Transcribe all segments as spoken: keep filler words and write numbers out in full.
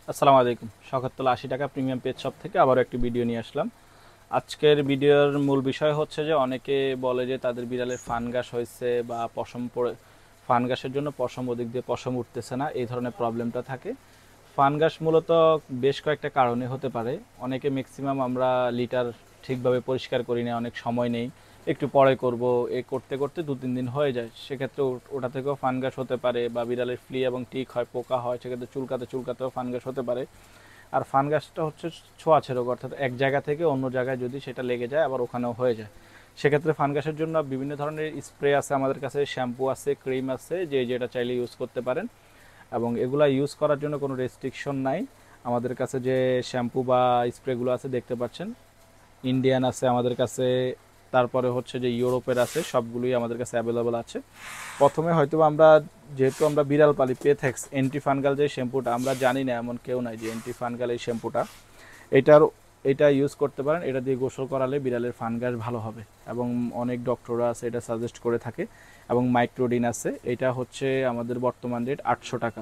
আসসালামু আলাইকুম। শখের তোলা আশি টাকা প্রিমিয়াম পেজ শপ থেকে আবারও একটি ভিডিও নিয়ে আসলাম। আজকের ভিডিওর মূল বিষয় হচ্ছে যে অনেকে বলে যে তাদের বিড়ালের ফানগাস হয়েছে বা পশম পড়ে, ফানগাসের জন্য পশম ওদিক দিয়ে পশম উঠতেছে না, এই ধরনের প্রবলেমটা থাকে। ফানগাস মূলত বেশ কয়েকটা কারণে হতে পারে। অনেকে ম্যাক্সিমাম আমরা লিটার ঠিকভাবে পরিষ্কার করি না, অনেক সময় নেই, একটু পরে করব, এ করতে করতে দু তিন দিন হয়ে যায়, সেক্ষেত্রে ওটা থেকেও ফানগাস হতে পারে। বা বিড়ালের ফ্লি এবং টিক হয়, পোকা হয়, সেক্ষেত্রে চুলকাতে চুলকাতেও ফানগাস হতে পারে। আর ফানগাসটা হচ্ছে ছোঁয়াচে রোগ, অর্থাৎ এক জায়গা থেকে অন্য জায়গায় যদি সেটা লেগে যায় আবার ওখানেও হয়ে যায়। সেক্ষেত্রে ফানগাসের জন্য বিভিন্ন ধরনের স্প্রে আছে আমাদের কাছে, শ্যাম্পু আছে, ক্রিম আছে, যে যেটা চাইলে ইউজ করতে পারেন। এবং এগুলা ইউজ করার জন্য কোনো রেস্ট্রিকশন নাই। আমাদের কাছে যে শ্যাম্পু বা স্প্রেগুলো আছে দেখতে পাচ্ছেন, ইন্ডিয়ান আছে আমাদের কাছে, তারপরে হচ্ছে যে ইউরোপের আছে, সবগুলোই আমাদের কাছে অ্যাভেলেবল আছে। প্রথমে হয়তো আমরা, যেহেতু আমরা বিড়াল পালি, পেথেক্স অ্যান্টিফানগাল যে শ্যাম্পুটা, আমরা জানি না, এমন কেউ নাই যে অ্যান্টিফানগাল এই শ্যাম্পুটা, এটার এটা ইউজ করতে পারেন। এটা দিয়ে গোসল করালে বিড়ালের ফানগাস ভালো হবে এবং অনেক ডক্টররা আছে এটা সাজেস্ট করে থাকে। এবং মাইক্রোডিন আছে, এটা হচ্ছে আমাদের বর্তমান রেট আটশো টাকা।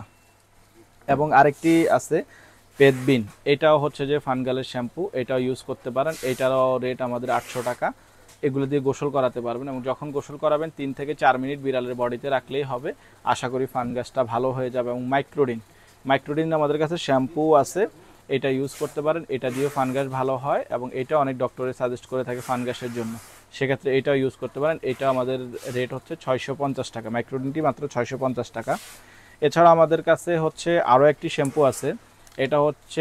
এবং আরেকটি আছে পেদবিন, এটাও হচ্ছে যে ফানগালের শ্যাম্পু, এটাও ইউজ করতে পারেন, এটারও রেট আমাদের আটশো টাকা। এগুলো দিয়ে গোসল করাতে পারবেন এবং যখন গোসল করাবেন তিন থেকে চার মিনিট বিড়ালের বডিতে রাখলেই হবে, আশা করি ফানগাসটা ভালো হয়ে যাবে। এবং মাইক্রোডিন, মাইক্রোডিন আমাদের কাছে শ্যাম্পু আছে, এটা ইউজ করতে পারেন, এটা দিয়েও ফানগাস ভালো হয় এবং এটা অনেক ডক্টরে সাজেস্ট করে থাকে ফানগাসের জন্য, সেক্ষেত্রে এটাও ইউজ করতে পারেন। এটা আমাদের রেট হচ্ছে ছয়শো পঞ্চাশ টাকা, মাইক্রোডিনটি মাত্র ছয়শো পঞ্চাশ টাকা। এছাড়া আমাদের কাছে হচ্ছে আরও একটি শ্যাম্পু আছে, এটা হচ্ছে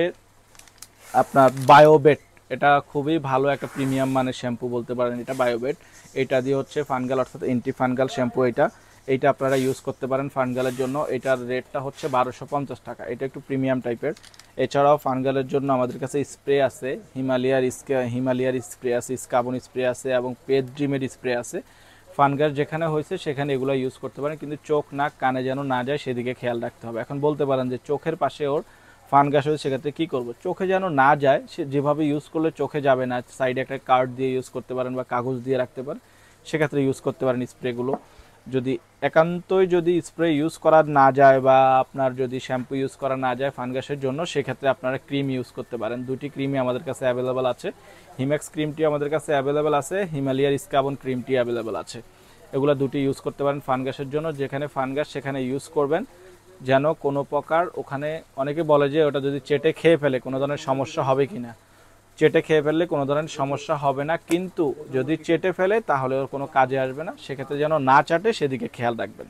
আপনার বায়োবেট। এটা খুবই ভালো একটা প্রিমিয়াম মানের শ্যাম্পু বলতে পারেন, এটা বায়োবেট। এটা দিয়ে হচ্ছে ফানগাল অর্থাৎ এন্টি ফানগাল শ্যাম্পু, এটা এইটা আপনারা ইউজ করতে পারেন ফানগালের জন্য। এটার রেটটা হচ্ছে বারোশো পঞ্চাশ টাকা, এটা একটু প্রিমিয়াম টাইপের। এছাড়াও ফানগালের জন্য আমাদের কাছে স্প্রে আছে, হিমালয়ার স্কে হিমালয়ার স্প্রে আছে, স্কাবন স্প্রে আছে এবং পেট ড্রিমের স্প্রে আছে। ফানগাস যেখানে হয়েছে সেখানে এগুলো ইউজ করতে পারেন, কিন্তু চোখ নাক কানে যেন না যায় সেদিকে খেয়াল রাখতে হবে। এখন বলতে পারেন যে চোখের পাশে ওর ফানগাস হয়েছে, সেক্ষেত্রে কী করবো? চোখে যেন না যায়, সে যেভাবে ইউজ করলে চোখে যাবে না, সাইডে একটা কার্ড দিয়ে ইউজ করতে পারেন বা কাগজ দিয়ে রাখতে পারেন, সেক্ষেত্রে ইউজ করতে পারেন স্প্রেগুলো। যদি একান্তই যদি স্প্রে ইউজ করা না যায় বা আপনার যদি শ্যাম্পু ইউজ করা না যায় ফানগাসের জন্য, সেক্ষেত্রে আপনারা ক্রিম ইউজ করতে পারেন। দুটি ক্রিমই আমাদের কাছে অ্যাভেলেবেল আছে, হিম্যাক্স ক্রিমটি আমাদের কাছে অ্যাভেলেবেল আছে, হিমালয়ার স্কাবন ক্রিমটি অ্যাভেলেবেল আছে। এগুলো দুটি ইউজ করতে পারেন ফানগাসের জন্য। যেখানে ফানগাস সেখানে ইউজ করবেন যেন কোনো প্রকার ওখানে, অনেকে বলে যে ওটা যদি চেটে খেয়ে ফেলে কোনো ধরনের সমস্যা হবে কি না। চেটে খেয়ে ফেললে কোনো ধরনের সমস্যা হবে না, কিন্তু যদি চেটে ফেলে তাহলে ওর কোনো কাজে আসবে না, সেক্ষেত্রে যেন না চাটে সেদিকে খেয়াল রাখবেন।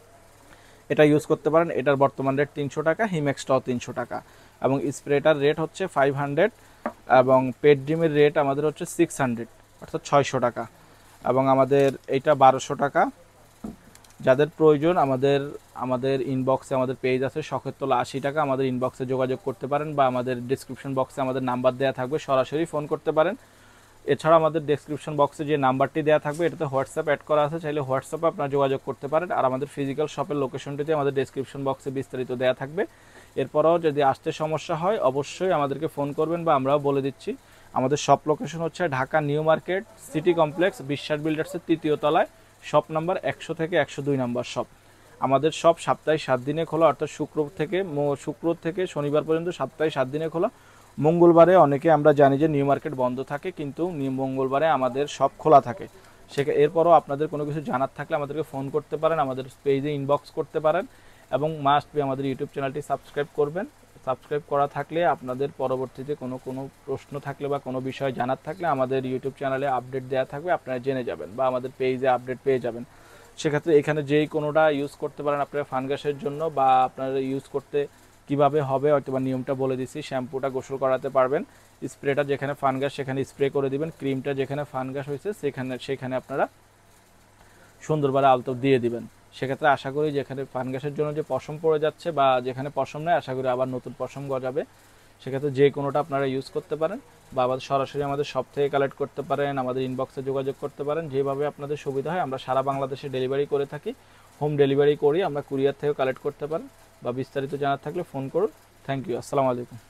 এটা ইউজ করতে পারেন। এটার বর্তমান রেট তিনশো টাকা, হিমেক্সটাও তিনশো টাকা এবং স্প্রেটার রেট হচ্ছে ফাইভ হান্ড্রেড এবং পেট ড্রিমের রেট আমাদের হচ্ছে সিক্স হান্ড্রেড অর্থাৎ ছয়শো টাকা এবং আমাদের এইটা বারোশো টাকা। যাদের প্রয়োজন আমাদের আমাদের ইনবক্সে আমাদের পেজ আছে শখের তোলা আশি টাকা, আমাদের ইনবক্সে যোগাযোগ করতে পারেন বা আমাদের ডিসক্রিপশন বক্সে আমাদের নাম্বার দেওয়া থাকবে, সরাসরি ফোন করতে পারেন। এছাড়া আমাদের ডেসক্রিপশন বক্সে যে নাম্বারটি দেওয়া থাকবে এটাতে হোয়াটসঅ্যাপ অ্যাড করা আছে, চাইলে হোয়াটসঅ্যাপে আপনারা যোগাযোগ করতে পারেন। আর আমাদের ফিজিক্যাল শপের লোকেশনটিতে আমাদের ডেসক্রিপশন বক্সে বিস্তারিত দেওয়া থাকবে। এরপরও যদি আসতে সমস্যা হয় অবশ্যই আমাদেরকে ফোন করবেন বা আমরাও বলে দিচ্ছি। আমাদের শপ লোকেশন হচ্ছে Dhaka new market city complex, Biswas বিল্ডার্সের তৃতীয় তলায়, শপ নাম্বার একশো থেকে একশো দুই নম্বর শপ। আমাদের সব সপ্তাহে সাত দিনে খোলা, অর্থাৎ শুক্র থেকে শুক্র থেকে শনিবার পর্যন্ত সপ্তাহে সাত দিনে খোলা। মঙ্গলবারে অনেকে আমরা জানি যে নিউ মার্কেট বন্ধ থাকে, কিন্তু মঙ্গলবারে আমাদের সব খোলা থাকে। সে এরপরও আপনাদের কোনো কিছু জানার থাকলে আমাদেরকে ফোন করতে পারেন, আমাদের পেজে ইনবক্স করতে পারেন এবং মাস্ট বি আমাদের ইউটিউব চ্যানেলটি সাবস্ক্রাইব করবেন। সাবস্ক্রাইব করা থাকলে আপনাদের পরবর্তীতে কোনো কোনো প্রশ্ন থাকলে বা কোনো বিষয় জানার থাকলে আমাদের ইউটিউব চ্যানেলে আপডেট দেওয়া থাকবে, আপনারা জেনে যাবেন বা আমাদের পেজে আপডেট পেয়ে যাবেন। সেক্ষেত্রে এখানে যেই কোনোটা ইউজ করতে পারেন আপনারা ফানগাসের জন্য, বা আপনারা ইউজ করতে কিভাবে হবে হয়তো বা নিয়মটা বলে দিচ্ছি। শ্যাম্পুটা গোসল করাতে পারবেন, স্প্রেটা যেখানে ফানগাস সেখানে স্প্রে করে দিবেন, ক্রিমটা যেখানে ফানগাস হয়েছে সেখানে সেখানে আপনারা সুন্দরভাবে আলতো দিয়ে দিবেন। সেক্ষেত্রে আশা করি যেখানে ফানগাসের জন্য যে পশম পড়ে যাচ্ছে বা যেখানে পশম নেই, আশা করি আবার নতুন পশম গজাবে। সেক্ষেত্রে যে কোনোটা আপনারা ইউজ করতে পারেন বা আবার সরাসরি আমাদের শপ থেকে কালেক্ট করতে পারেন, আমাদের ইনবক্সে যোগাযোগ করতে পারেন, যেভাবে আপনাদের সুবিধা হয়। আমরা সারা বাংলাদেশে ডেলিভারি করে থাকি, হোম ডেলিভারি করি, আমরা কুরিয়ার থেকেও কালেক্ট করতে পারেন। বা বিস্তারিত জানার থাকলে ফোন করুন। থ্যাংক ইউ, আসসালামু আলাইকুম।